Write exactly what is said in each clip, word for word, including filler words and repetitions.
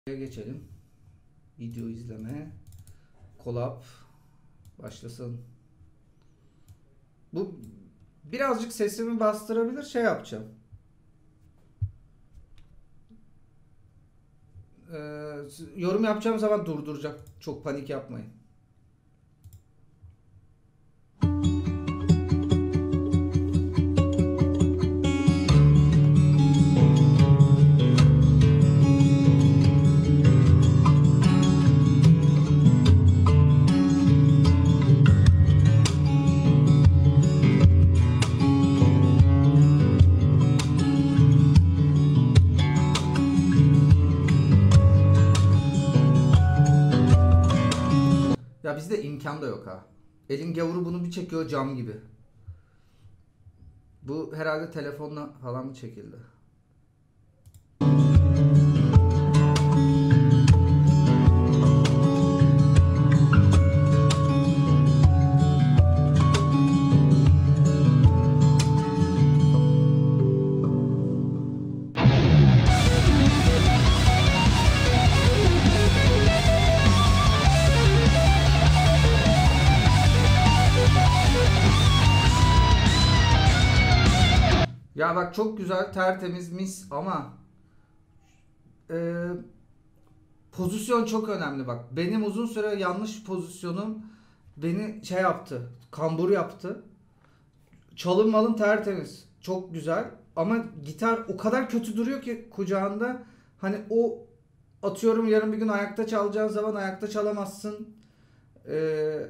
Geçelim. Video izleme. Collab başlasın. Bu birazcık sesimi bastırabilir, şey yapacağım. Ee, yorum yapacağım zaman durduracağım. Çok panik yapmayın. Ya bizde imkan da yok ha. Elin gavuru bunu bir çekiyor cam gibi. Bu herhalde telefonla falan mı çekildi? Ya bak çok güzel, tertemiz, mis ama e, pozisyon çok önemli bak. Benim uzun süre yanlış pozisyonum beni şey yaptı, kambur yaptı. Çalım malım tertemiz, çok güzel ama gitar o kadar kötü duruyor ki kucağında. Hani o atıyorum yarın bir gün ayakta çalacağın zaman ayakta çalamazsın. Eee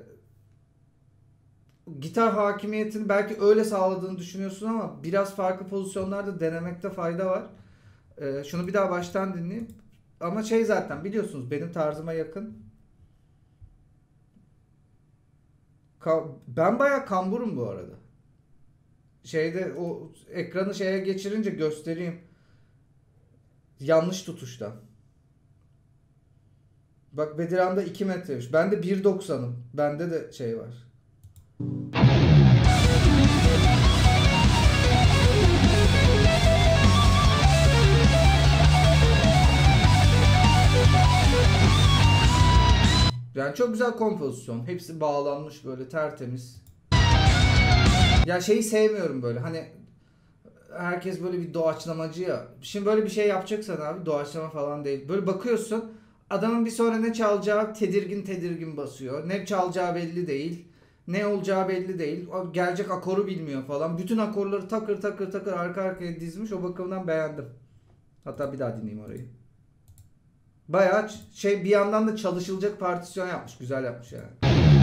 Gitar hakimiyetini belki öyle sağladığını düşünüyorsun ama biraz farklı pozisyonlarda denemekte fayda var. Ee, şunu bir daha baştan dinleyeyim. Ama şey zaten biliyorsunuz benim tarzıma yakın. Ka- ben bayağı kamburum bu arada. Şeyde o ekranı şeye geçirince göstereyim. Yanlış tutuşta. Bak Bediran'da iki metreymiş. Ben de bir doksanım. Bende de şey var. Yani çok güzel kompozisyon. Hepsi bağlanmış böyle tertemiz. Ya şeyi sevmiyorum böyle. Hani herkes böyle bir doğaçlamacı ya. Şimdi böyle bir şey yapacaksan abi doğaçlama falan değil. Böyle bakıyorsun adamın bir sonra ne çalacağı tedirgin tedirgin basıyor. Ne çalacağı belli değil. Ne olacağı belli değil. O gelecek akoru bilmiyor falan. Bütün akorları takır takır takır arka arkaya dizmiş. O bakımdan beğendim. Hatta bir daha dinleyeyim orayı. Bayağı şey bir yandan da çalışılacak partisyon yapmış. Güzel yapmış yani.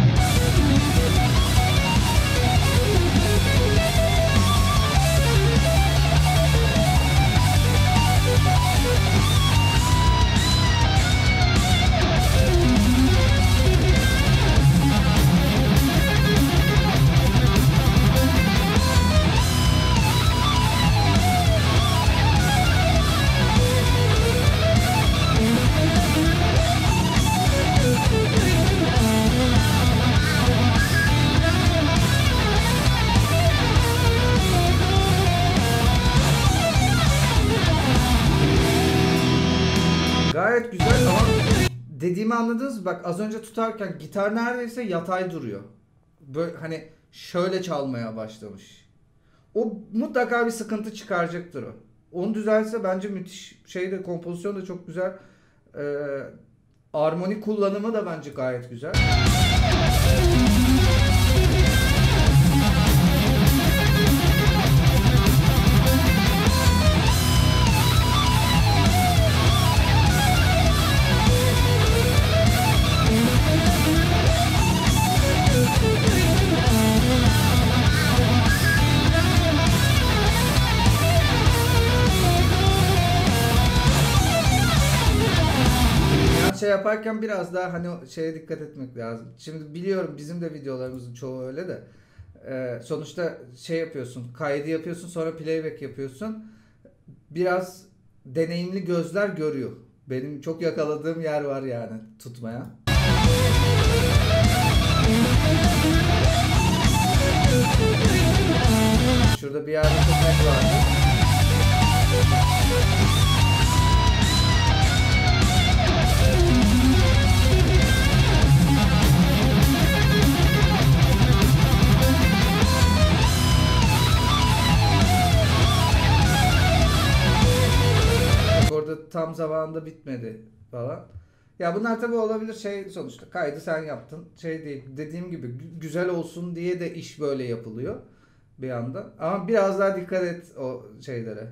Gayet güzel ama dediğimi anladınız mı? Bak az önce tutarken gitar neredeyse yatay duruyor. Böyle hani şöyle çalmaya başlamış. O mutlaka bir sıkıntı çıkaracaktır o. Onu düzelse bence müthiş şeyde kompozisyon da çok güzel. Ee, armoni kullanımı da bence gayet güzel. Şey yaparken biraz daha hani şeye dikkat etmek lazım. Şimdi biliyorum bizim de videolarımızın çoğu öyle de. Ee, sonuçta şey yapıyorsun, kaydı yapıyorsun, sonra playback yapıyorsun. Biraz deneyimli gözler görüyor. Benim çok yakaladığım yer var yani tutmaya. Şurada bir yerde tutmak vardı. zamanında bitmedi falan. Ya bunlar tabii olabilir, şey sonuçta kaydı sen yaptın. Şey değil, dediğim gibi gü- güzel olsun diye de iş böyle yapılıyor bir yandan. Ama biraz daha dikkat et o şeylere.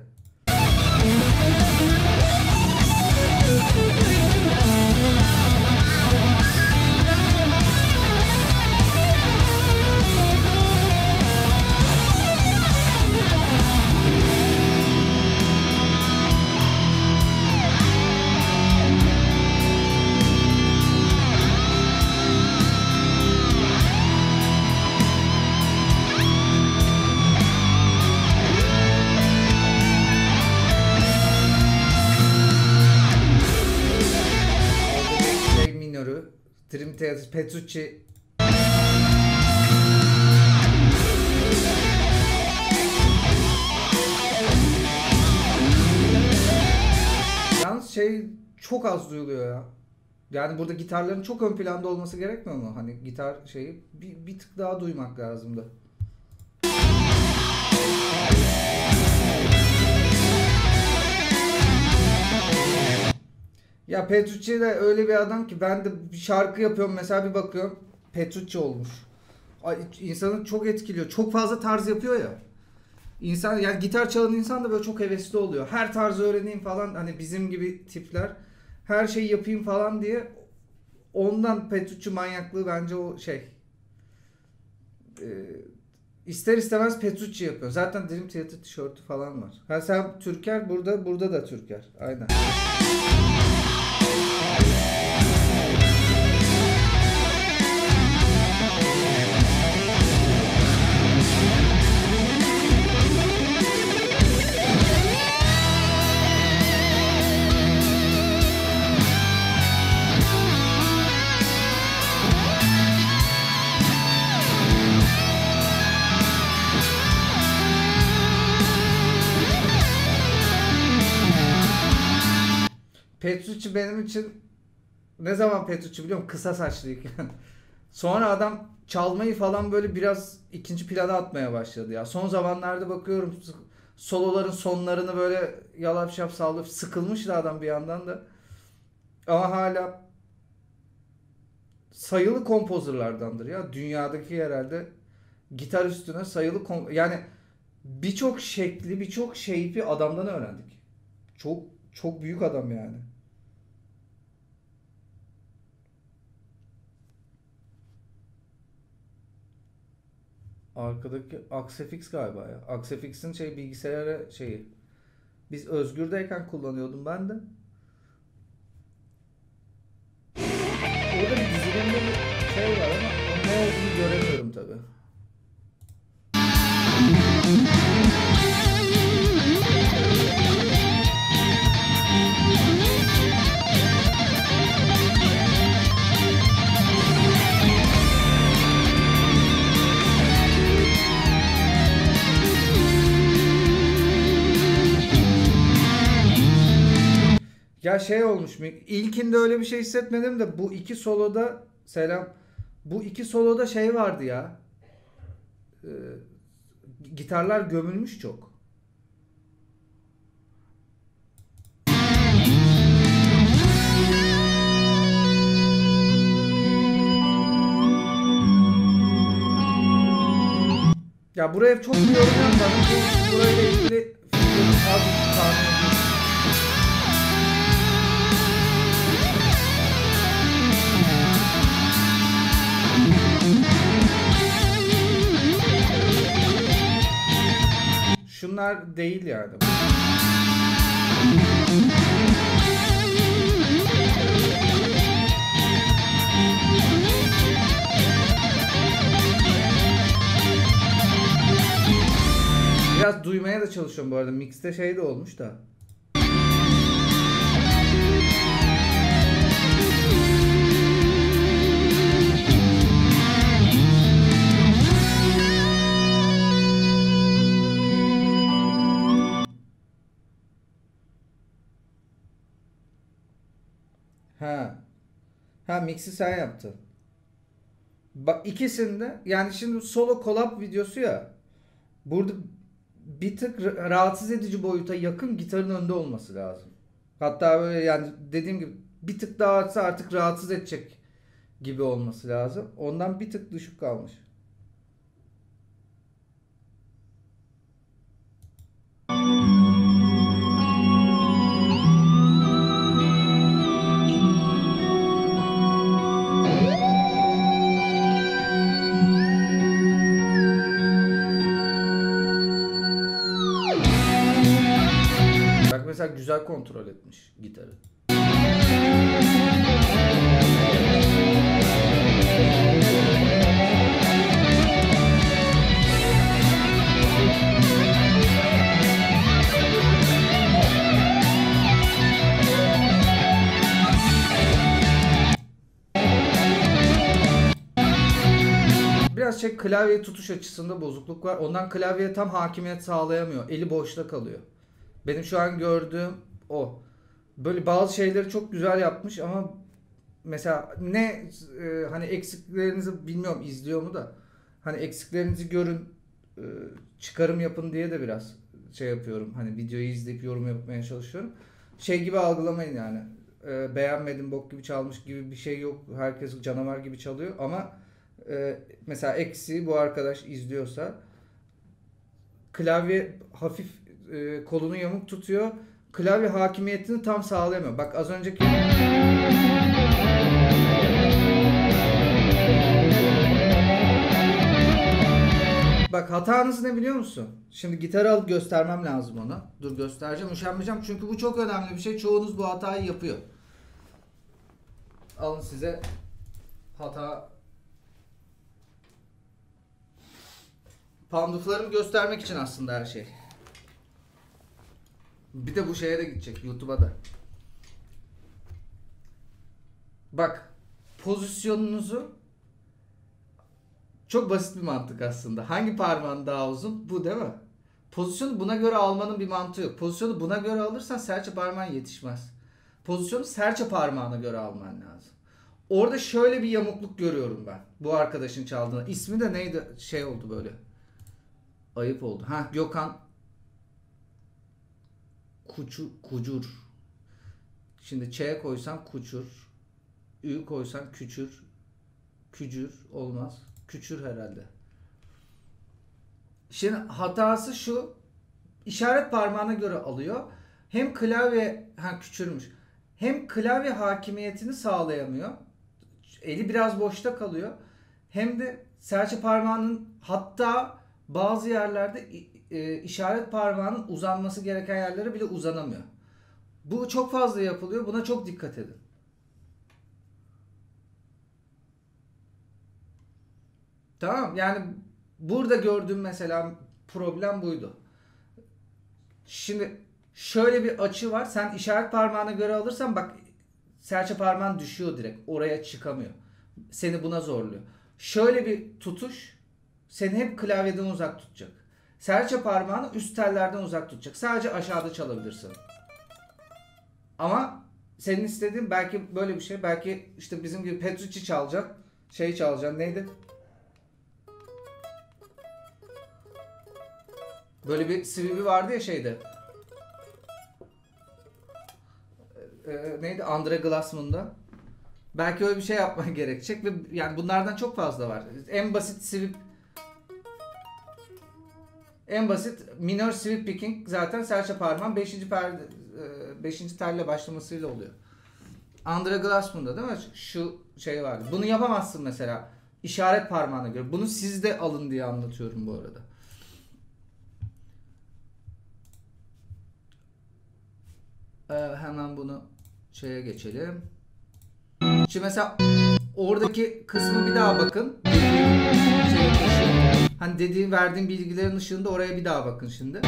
Şey minörü, Dream Theater, Petrucci. Yalnız şey çok az duyuluyor ya. Yani burada gitarların çok ön planda olması gerekmiyor mu? Hani gitar şeyi bir, bir tık daha duymak lazımdı. Ya Petrucci de öyle bir adam ki, ben de bir şarkı yapıyorum mesela, bir bakıyorum Petrucci olmuş. Ay, insanı çok etkiliyor. Çok fazla tarz yapıyor ya. İnsan, yani gitar çalan insan da böyle çok hevesli oluyor. Her tarzı öğreneyim falan, hani bizim gibi tipler. Her şeyi yapayım falan diye. Ondan Petrucci manyaklığı bence o şey. Ee, ister istemez Petrucci yapıyor. Zaten Dream Theater tişörtü falan var. Ha sen Türker, burada burada da Türker. Aynen. Petrucci benim için, ne zaman Petrucci biliyor musun? Kısa saçlıyken. Sonra adam çalmayı falan böyle biraz ikinci plana atmaya başladı ya. Son zamanlarda bakıyorum soloların sonlarını böyle yalap şap sallayıp sıkılmıştı adam bir yandan da. Ama hala sayılı kompozörlerdendir ya. Dünyadaki herhalde gitar üstüne sayılı kom yani birçok şekli, birçok shape'i adamdan öğrendik. Çok çok büyük adam yani. Arkadaki Aksefix galiba ya. Aksefix'in şey bilgisayara şeyi. Biz Özgür'deyken kullanıyordum ben de. Orada bir dizilimde bir şey var ama onun ne olduğunu göremiyorum tabii. Ya şey olmuş mu? İlkinde öyle bir şey hissetmedim de bu iki soloda, selam. Bu iki soloda şey vardı ya. e, gitarlar gömülmüş çok. Ya buraya çok bir yorum yapmadım. Bu, burayla ilgili fikrim az tahmin ediyorum. Şunlar değil yani. Biraz duymaya da çalışıyorum bu arada. Mix'te şey de olmuş da. Ha. Ha, mix'i sen yaptın. Bak ikisinde yani, şimdi solo collab videosu ya. Burada bir tık rahatsız edici boyuta yakın gitarın önde olması lazım. Hatta böyle yani dediğim gibi bir tık daha artsa artık rahatsız edecek gibi olması lazım. Ondan bir tık düşük kalmış. Bak mesela güzel kontrol etmiş gitarı. Biraz şey klavye tutuş açısında bozukluk var. Ondan klavyeye tam hakimiyet sağlayamıyor. Eli boşta kalıyor. Benim şu an gördüğüm o. Böyle bazı şeyleri çok güzel yapmış ama mesela ne e, hani eksiklerinizi bilmiyorum izliyor mu da hani eksiklerinizi görün e, çıkarım yapın diye de biraz şey yapıyorum. Hani videoyu izleyip yorum yapmaya çalışıyorum. Şey gibi algılamayın yani. E, beğenmedim bok gibi çalmış gibi bir şey yok. Herkes canavar gibi çalıyor ama e, mesela eksiği bu arkadaş izliyorsa klavye hafif e, kolunu yamuk tutuyor. Klavye hakimiyetini tam sağlayamıyor. Bak az önceki Bak hatanız ne biliyor musun? Şimdi gitarı alıp göstermem lazım ona. Dur göstereceğim, üşenmeyeceğim çünkü bu çok önemli bir şey. Çoğunuz bu hatayı yapıyor. Alın size hata. Panduflarımı göstermek için aslında her şey. Bir de bu şeye de gidecek, YouTube'a da. Bak pozisyonunuzu çok basit bir mantık aslında. Hangi parmağın daha uzun? Bu değil mi? Pozisyonu buna göre almanın bir mantığı yok. Pozisyonu buna göre alırsan serçe parmağın yetişmez. Pozisyonu serçe parmağına göre alman lazım. Orada şöyle bir yamukluk görüyorum ben. Bu arkadaşın çaldığına. İsmi de neydi? Şey oldu böyle. Ayıp oldu. Ha Gökhan Kuçu, Kucur. Şimdi Ç'ye koysan Kuçur. Ü koysan Küçür. Kücür olmaz. Küçür herhalde. Şimdi hatası şu. İşaret parmağına göre alıyor. Hem klavye ha küçülmüş. Hem klavye hakimiyetini sağlayamıyor. Eli biraz boşta kalıyor. Hem de serçe parmağının hatta bazı yerlerde e, işaret parmağının uzanması gereken yerlere bile uzanamıyor. Bu çok fazla yapılıyor. Buna çok dikkat edin. Tamam yani burada gördüğüm mesela problem buydu. Şimdi şöyle bir açı var. Sen işaret parmağına göre alırsan bak serçe parmağın düşüyor direkt. Oraya çıkamıyor. Seni buna zorluyor. Şöyle bir tutuş seni hep klavyeden uzak tutacak. Serçe parmağını üst tellerden uzak tutacak. Sadece aşağıda çalabilirsin. Ama senin istediğin belki böyle bir şey. Belki işte bizim gibi Petrucci çalacak. Şey çalacak. Neydi? Böyle bir sweep'i vardı ya şeyde. Ee, neydi? Andre Glassman'da. Belki öyle bir şey yapman gerekecek ve yani bunlardan çok fazla var. En basit sweep en basit minor sweep picking zaten serçe parmağın beşinci perde beşinci telle başlamasıyla oluyor. Andre Glassman'da değil mi? Şu şey vardı. Bunu yapamazsın mesela işaret parmağına göre. Bunu siz de alın diye anlatıyorum bu arada. Ee, hemen bunu şeye geçelim. Şimdi mesela oradaki kısmı bir daha bakın. Şeye hani dediğim verdiğim bilgilerin ışığında oraya bir daha bakın şimdi.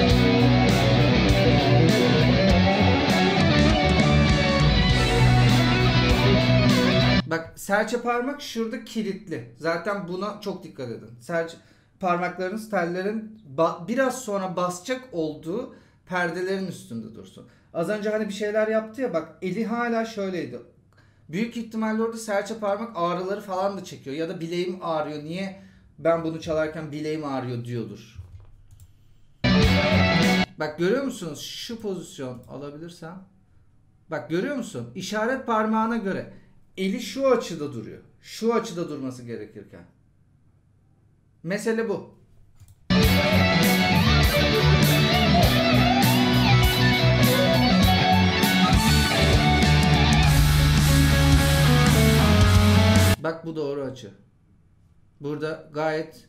Bak serçe parmak şurada kilitli. Zaten buna çok dikkat edin. Serçe parmaklarınız tellerin biraz sonra basacak olduğu perdelerin üstünde dursun. Az önce hani bir şeyler yaptı ya bak eli hala şöyleydi. Büyük ihtimalle orada serçe parmak ağrıları falan da çekiyor. Ya da bileğim ağrıyor. Niye ben bunu çalarken bileğim ağrıyor diyordur. Bak görüyor musunuz? Şu pozisyon alabilirsem. Bak görüyor musun? İşaret parmağına göre eli şu açıda duruyor. Şu açıda durması gerekirken. Mesele bu. Bak bu doğru açı. Burada gayet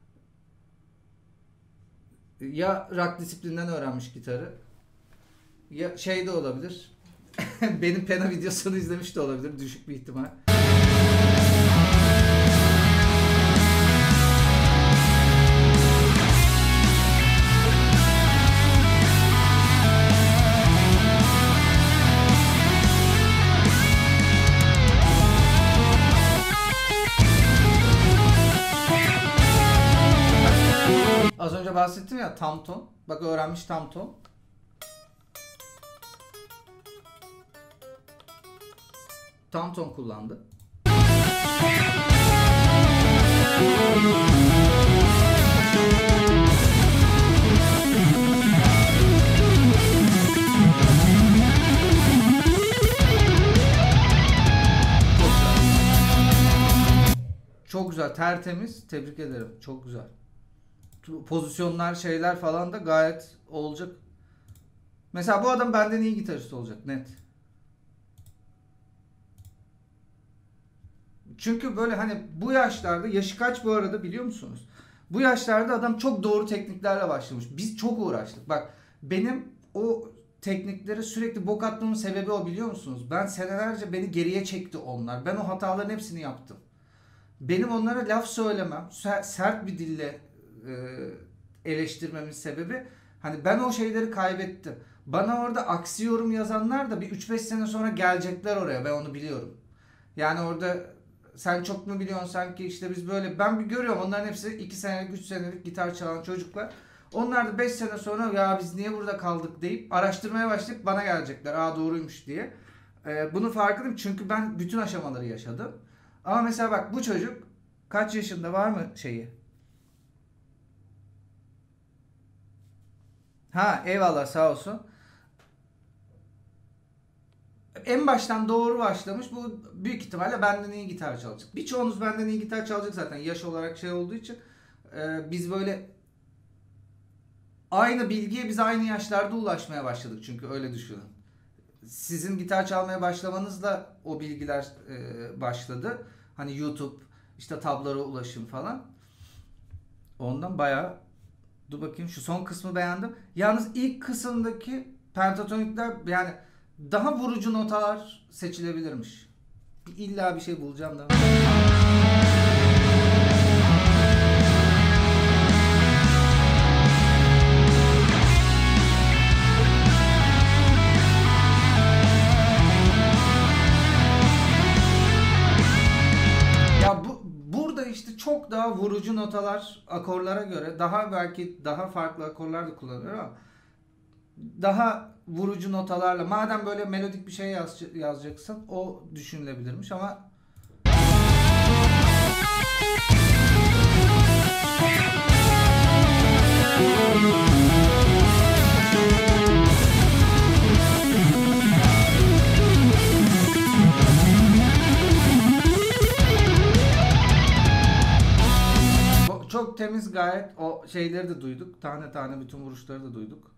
ya rock disiplinden öğrenmiş gitarı ya şey de olabilir. Benim pena videosunu izlemiş de olabilir. Düşük bir ihtimal. Az önce bahsettim ya tam ton. Bak öğrenmiş tam ton. Tam ton kullandı. Çok güzel, tertemiz. Tebrik ederim. Çok güzel. Pozisyonlar, şeyler falan da gayet olacak. Mesela bu adam benden iyi gitarist olacak net. Çünkü böyle hani bu yaşlarda, yaşı kaç bu arada biliyor musunuz? Bu yaşlarda adam çok doğru tekniklerle başlamış. Biz çok uğraştık. Bak benim o teknikleri sürekli bok atmamın sebebi o biliyor musunuz? Ben senelerce beni geriye çekti onlar. Ben o hataların hepsini yaptım. Benim onlara laf söylemem, sert bir dille eleştirmemin sebebi hani ben o şeyleri kaybettim. Bana orada aksi yorum yazanlar da bir üç beş sene sonra gelecekler oraya. Ben onu biliyorum. Yani orada sen çok mu biliyorsun sanki işte biz böyle ben bir görüyorum onların hepsi iki senelik üç senelik gitar çalan çocuklar. Onlar da beş sene sonra ya biz niye burada kaldık deyip araştırmaya başlayıp bana gelecekler. Aa doğruymuş diye. Ee, bunu farkındayım çünkü ben bütün aşamaları yaşadım. Ama mesela bak bu çocuk kaç yaşında var mı şeyi? Ha eyvallah sağ olsun. En baştan doğru başlamış. Bu büyük ihtimalle benden iyi gitar çalacak. Birçoğunuz benden iyi gitar çalacak zaten yaş olarak şey olduğu için. Ee, biz böyle aynı bilgiye biz aynı yaşlarda ulaşmaya başladık çünkü öyle düşünün. Sizin gitar çalmaya başlamanızla o bilgiler e, başladı. Hani YouTube, işte tablara ulaşım falan. Ondan bayağı dur bakayım şu son kısmı beğendim. Yalnız ilk kısımdaki pentatonikler yani daha vurucu notalar seçilebilirmiş. İlla bir şey bulacağım da. Ya bu burada işte çok daha vurucu notalar akorlara göre daha belki daha farklı akorlar da kullanılıyor ama daha vurucu notalarla madem böyle melodik bir şey yaz, yazacaksın o düşünülebilirmiş ama çok temiz gayet o şeyleri de duyduk. Tane tane bütün vuruşları da duyduk.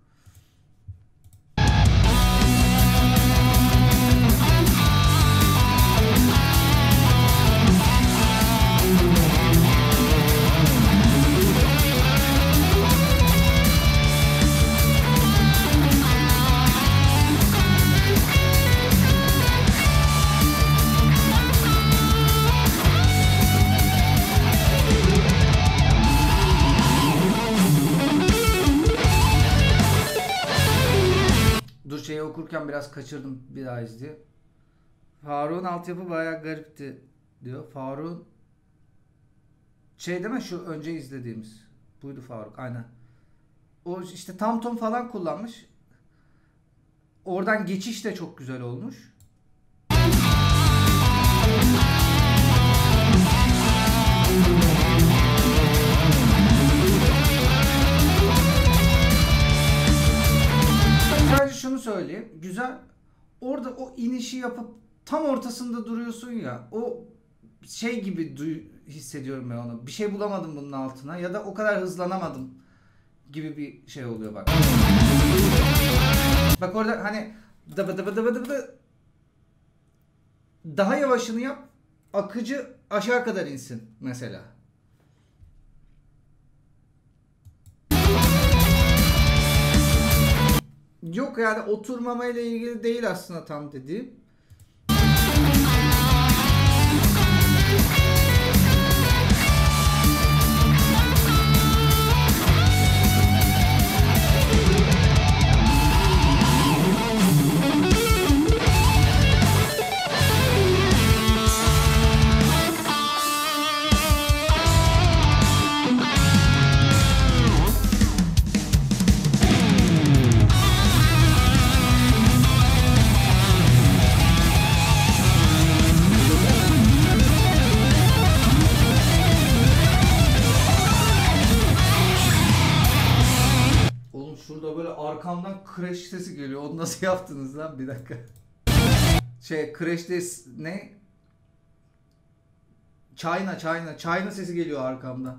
Dur şeyi okurken biraz kaçırdım bir daha izleye. Faruk'un altyapı bayağı garipti diyor. Faruk şey değil mi şu önce izlediğimiz. Buydu Faruk aynen. O işte tam ton falan kullanmış. Oradan geçiş de çok güzel olmuş. Sadece şunu söyleyeyim. Güzel. Orada inişi yapıp tam ortasında duruyorsun ya, o şey gibi duy- hissediyorum ben onu. Bir şey bulamadım bunun altına ya da o kadar hızlanamadım gibi bir şey oluyor bak. Bak orada hani dıbı dıbı dıbı dıbı daha yavaşını yap, akıcı aşağı kadar insin mesela. Yok yani oturmamayla ilgili değil aslında tam dediğim. Şurada böyle arkamdan crash sesi geliyor. Onu nasıl yaptınız lan? Bir dakika. Şey crash des ne? China China China sesi geliyor arkamdan.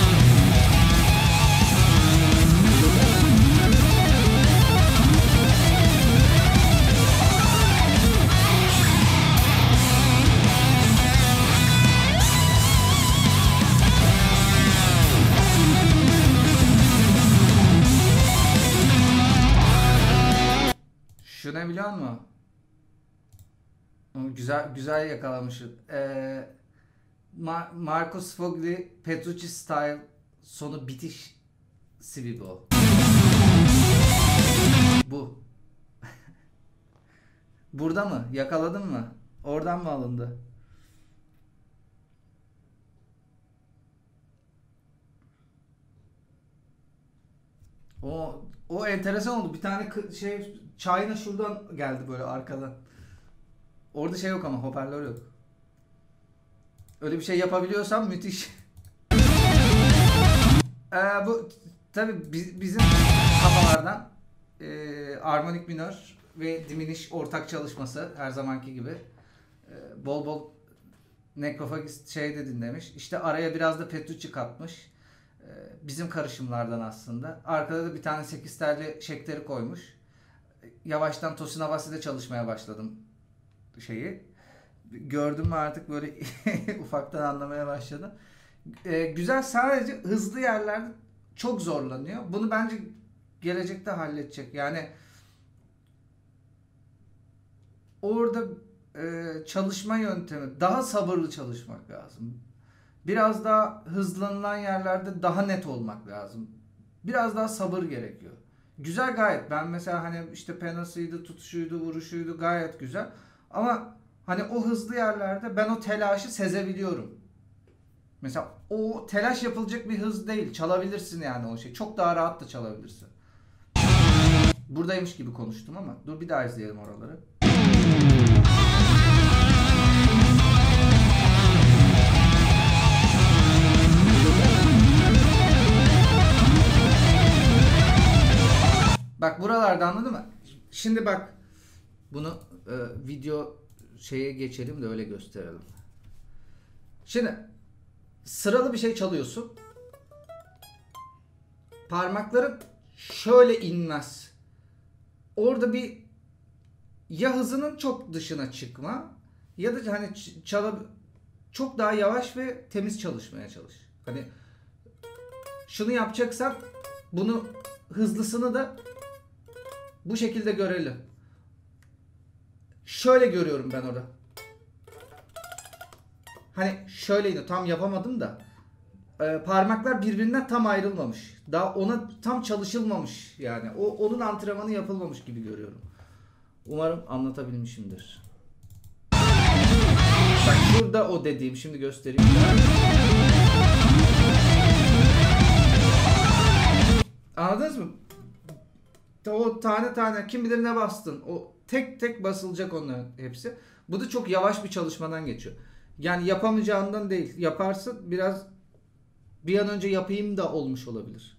Şu ne biliyor musun? Güzel güzel yakalamışsın. Ee, Mar Marco Sfogli Petrucci Style sonu bitiş Svibo. Bu. Burada mı? Yakaladın mı? Oradan mı alındı? O o enteresan oldu. Bir tane şey China şuradan geldi böyle arkadan. Orada şey yok ama hoparlör yok. Öyle bir şey yapabiliyorsam müthiş. ee, bu tabi bizim kafalardan e, armonik minör ve diminiş ortak çalışması her zamanki gibi. E, bol bol Necrophagist şey de dinlemiş. İşte araya biraz da Petrucci katmış. E, bizim karışımlardan aslında. Arkada da bir tane sekiz telli şekteri koymuş. Yavaştan Tosin Havasi'de çalışmaya başladım şeyi. Gördüm mü artık böyle ufaktan anlamaya başladım. Ee, güzel, sadece hızlı yerlerde çok zorlanıyor. Bunu bence gelecekte halledecek. Yani orada e, çalışma yöntemi, daha sabırlı çalışmak lazım. Biraz daha hızlanılan yerlerde daha net olmak lazım. Biraz daha sabır gerekiyor. Güzel gayet. Ben mesela hani işte penasıydı, tutuşuydu, vuruşuydu gayet güzel. Ama hani o hızlı yerlerde ben o telaşı sezebiliyorum. Mesela o telaş yapılacak bir hız değil. Çalabilirsin yani o şey. Çok daha rahat da çalabilirsin. Buradaymış gibi konuştum ama dur bir daha izleyelim oraları. Bak buralarda anladın mı? Şimdi bak bunu e, video şeye geçelim de öyle gösterelim. Şimdi sıralı bir şey çalıyorsun. Parmakların şöyle inmez. Orada bir ya hızının çok dışına çıkma ya da hani çala çok daha yavaş ve temiz çalışmaya çalış. Hani şunu yapacaksan bunu hızlısını da bu şekilde görelim. Şöyle görüyorum ben orada. Hani şöyleydi, tam yapamadım da e, parmaklar birbirinden tam ayrılmamış. Daha ona tam çalışılmamış yani. O onun antrenmanı yapılmamış gibi görüyorum. Umarım anlatabilmişimdir. Bak şurada o dediğim, şimdi göstereyim. Anladınız mı? O tane tane kim bilir ne bastın. O tek tek basılacak onların hepsi. Bu da çok yavaş bir çalışmadan geçiyor. Yani yapamayacağından değil. Yaparsın biraz bir an önce yapayım da olmuş olabilir.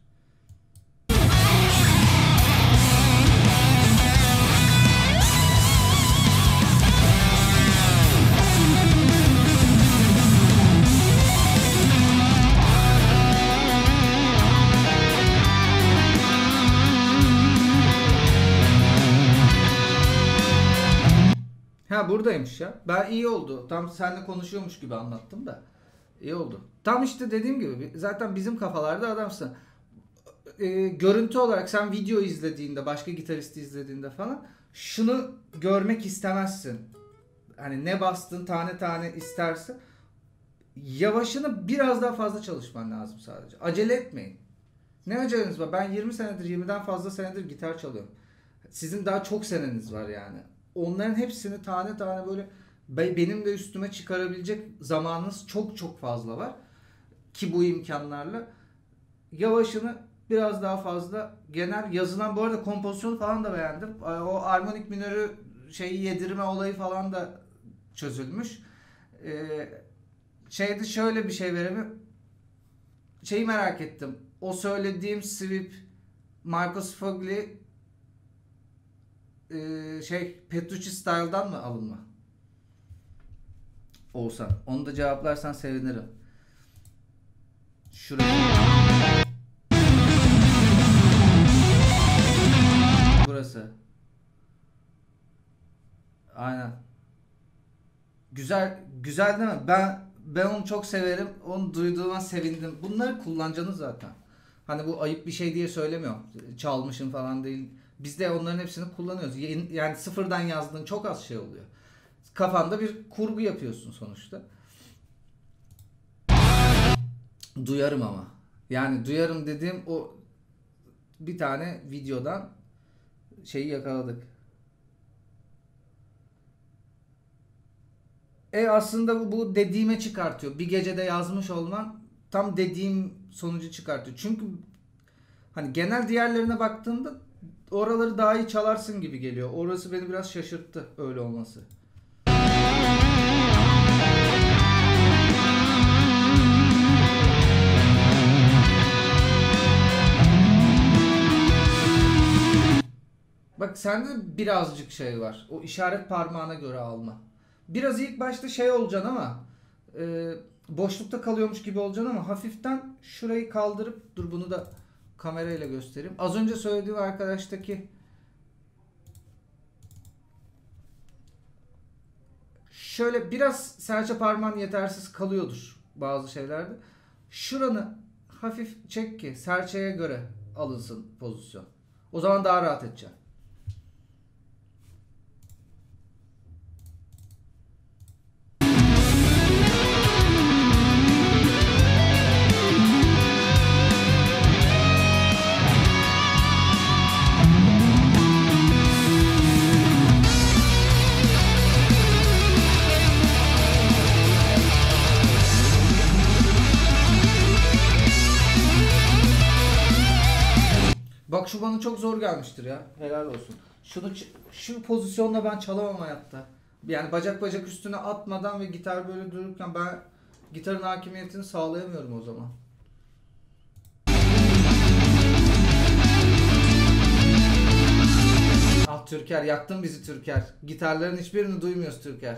Ha buradaymış ya. Ben iyi oldu. Tam seninle konuşuyormuş gibi anlattım da. İyi oldu. Tam işte dediğim gibi zaten bizim kafalarda adamsın. Ee, görüntü olarak sen video izlediğinde, başka gitaristi izlediğinde falan şunu görmek istemezsin. Hani ne bastın tane tane istersin. Yavaşını biraz daha fazla çalışman lazım sadece. Acele etmeyin. Ne aceleniz var? Ben yirmi senedir, yirmiden fazla senedir gitar çalıyorum. Sizin daha çok seneniz var yani. Onların hepsini tane tane böyle benim de üstüme çıkarabilecek zamanınız çok çok fazla var. Ki bu imkanlarla yavaşını biraz daha fazla genel yazılan, bu arada kompozisyonu falan da beğendim. O armonik minörü şeyi yedirme olayı falan da çözülmüş. Ee, şeyde şöyle bir şey vereyim. Şeyi merak ettim. O söylediğim sweep Marcus Fogli e, şey Petrucci Style'dan mı alınma? Olsan. Onu da cevaplarsan sevinirim. Şurası. Burası. Aynen. Güzel, güzel değil mi? Ben ben onu çok severim. Onu duyduğuma sevindim. Bunları kullanacaksınız zaten. Hani bu ayıp bir şey diye söylemiyorum. Çalmışım falan değil. Biz de onların hepsini kullanıyoruz. Yani sıfırdan yazdığın çok az şey oluyor. Kafanda bir kurgu yapıyorsun sonuçta. Duyarım ama. Yani duyarım dediğim o bir tane videodan şeyi yakaladık. E aslında bu, bu dediğime çıkartıyor. Bir gecede yazmış olman tam dediğim sonucu çıkartıyor. Çünkü hani genel diğerlerine baktığımda oraları daha iyi çalarsın gibi geliyor. Orası beni biraz şaşırttı öyle olması. Bak sende birazcık şey var. O işaret parmağına göre alma. Biraz ilk başta şey olacaksın ama e, boşlukta kalıyormuş gibi olacaksın ama hafiften şurayı kaldırıp, dur bunu da kamerayla göstereyim. Az önce söylediğim arkadaştaki şöyle biraz serçe parmağın yetersiz kalıyordur bazı şeylerde. Şuranı hafif çek ki serçeye göre alınsın pozisyon. O zaman daha rahat edeceksin. Bak şu bana çok zor gelmiştir ya. Helal olsun. Şunu şu pozisyonla ben çalamam hayatta. Yani bacak bacak üstüne atmadan ve gitar böyle dururken ben gitarın hakimiyetini sağlayamıyorum o zaman. Ah Türker, yaktın bizi Türker. Gitarların hiçbirini duymuyoruz Türker.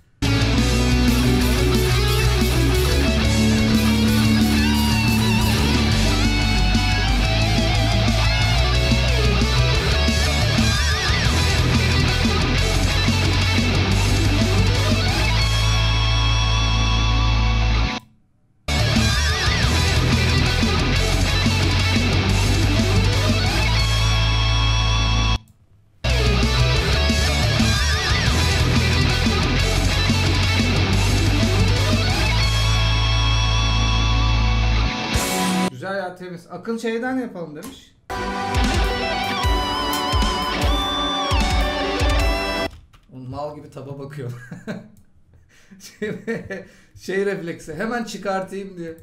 Güzel ya, temiz. Akın şeyden yapalım demiş. O mal gibi taba bakıyor. şey, şey refleksi. Hemen çıkartayım diye.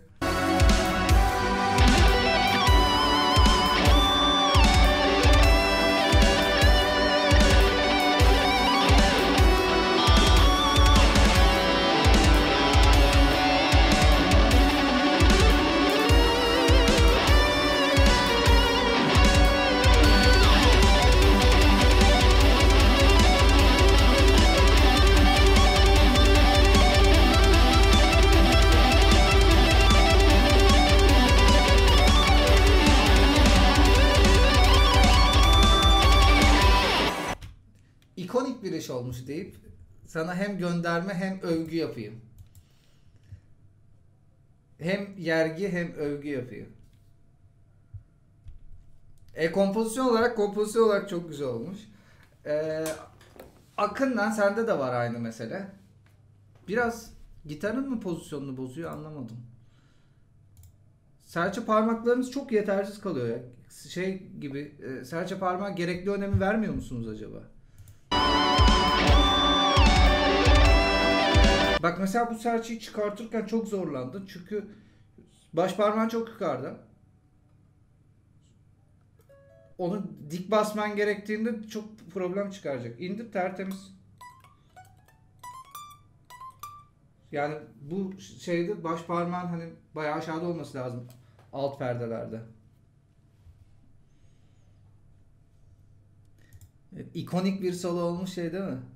Sana hem gönderme hem övgü yapayım. Hem yergi hem övgü yapayım. E kompozisyon olarak kompozisyon olarak çok güzel olmuş. Ee, Akın'dan sende de var aynı mesele. Biraz gitarın mı pozisyonunu bozuyor anlamadım. Serçe parmaklarınız çok yetersiz kalıyor ya. Şey gibi e, serçe parmağı gerekli önemi vermiyor musunuz acaba? Bak mesela bu serçeyi çıkartırken çok zorlandın çünkü baş parmağın çok yukarıda. Onu dik basman gerektiğinde çok problem çıkaracak. İndir tertemiz. Yani bu şeyde baş parmağın hani bayağı aşağıda olması lazım. Alt perdelerde. Evet, ikonik bir solo olmuş şey değil mi?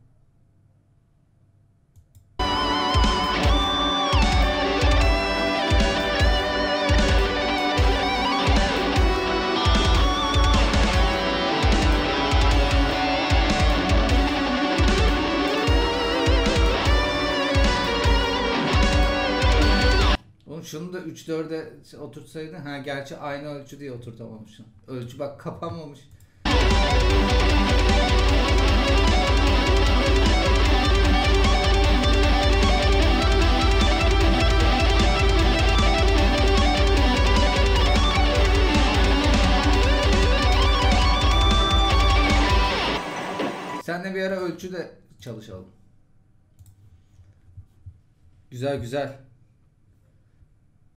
Oğlum şunu da üç dörde oturtsaydın. Ha gerçi aynı ölçü diye oturtamamışsın. Ölçü bak kapanmamış. Seninle bir ara ölçü de çalışalım. Güzel güzel.